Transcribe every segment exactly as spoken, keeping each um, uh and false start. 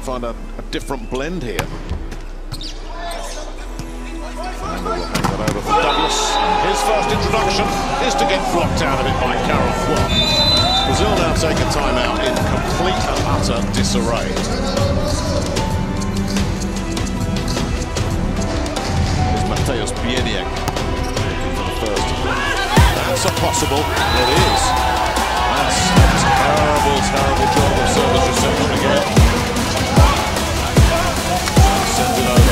find a, a different blend here. And we'll hang that over for Douglas. His first introduction is to get blocked out of it by Karol Klos. Brazil now take a timeout in complete and utter disarray. Here's Mateusz Bieniek looking for the first. That's a possible. It is. That's a terrible, terrible job of service reception again. Sends it over.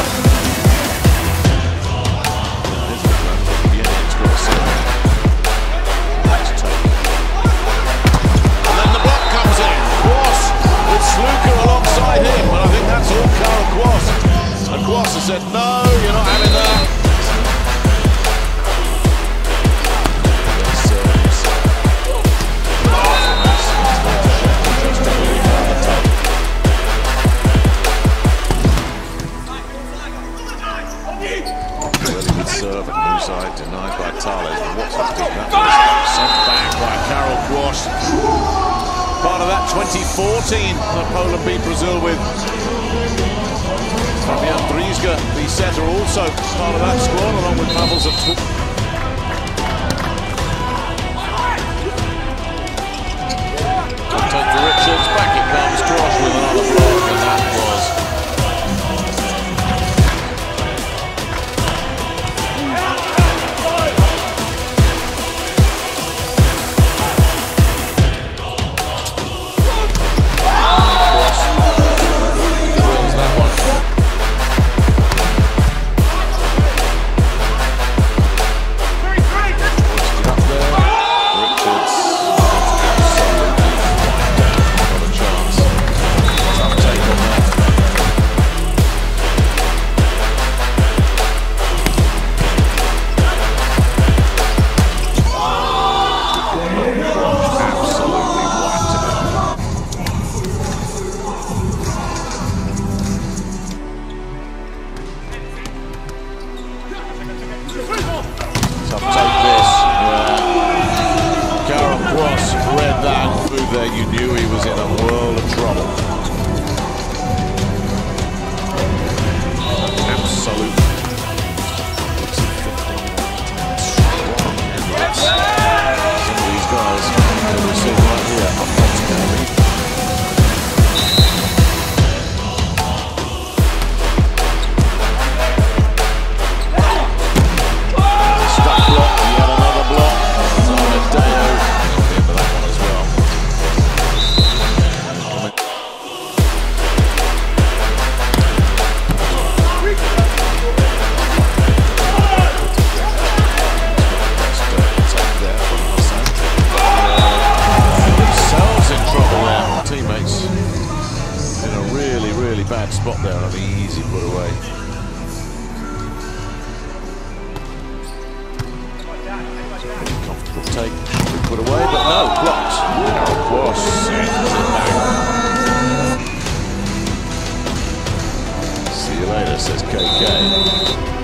Bieniek's got a serve. Let's take it. And then the block comes in. Klos with Sluka alongside him. And I think that's all Karol Klos. And Klos has said, no, you're not having that. Serve at new side, denied by Tales. What's happening? That was sent back by Karol Klos. Part of that twenty fourteen that Poland beat Brazil with. Fabian Drieschke, the setter, also part of that squad, along with Pavel Zatuk. Contact for Richards, back it comes, Klos with another block, and that was read that through there, you knew he was in a world of trouble. Absolutely. Some of these guys, we see right here, up next to me. Stuck block, yet another block. Deo. Bad spot there, and an easy put away. Comfortable take, put away, but no, blocked. Karol Klos sends it back. See you later, says K K.